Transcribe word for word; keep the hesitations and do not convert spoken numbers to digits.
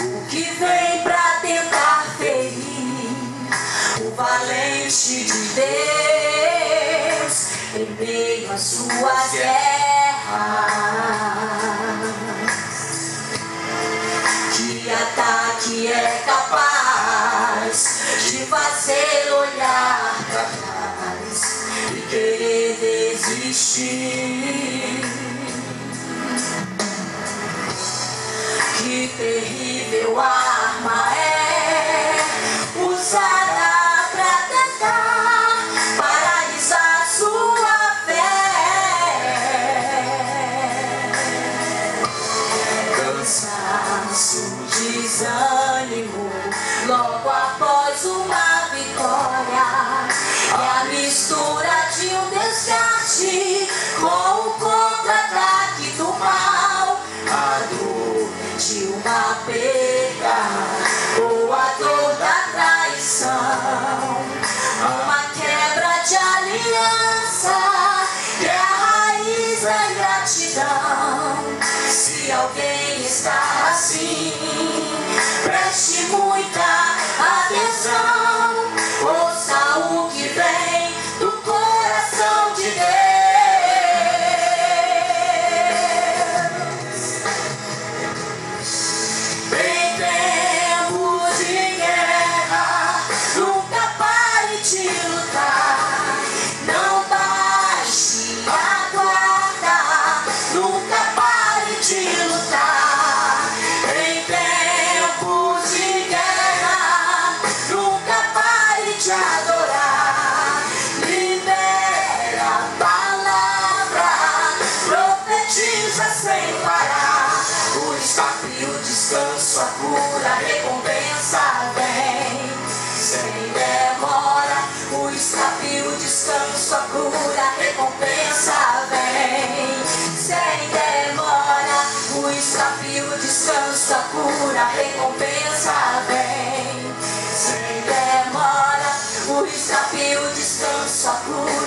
o que vem pra tentar ferir o valente de Deus em meio às suas guerras. Que ataque é capaz de fazer olhar pra trás e querer desistir? Que terrível arma é usada pra tentar paralisar sua fé. Cansaço, desânimo, logo após uma vitória, é a mistura de um desgaste com o contra-ataque do mal, a dor de uma perda ou a dor da traição, uma quebra de aliança que é a raiz da ingratidão. Se alguém está assim, preste muita atenção, ouça o que vem do coração de Deus. Em tempos de guerra, nunca pare de lutar, não baixe a guarda, nunca pare de lutar. Em tempos de guerra, nunca pare de adorar. Libera a palavra, profetiza sem parar. O escape, o descanso, a cura, a recompensa vem sem demora. O escape, o descanso, a cura, a recompensa vem sem demora. O escape, o descanso, a cura, a recompensa vem sem demora. O escape, o descanso, a cura.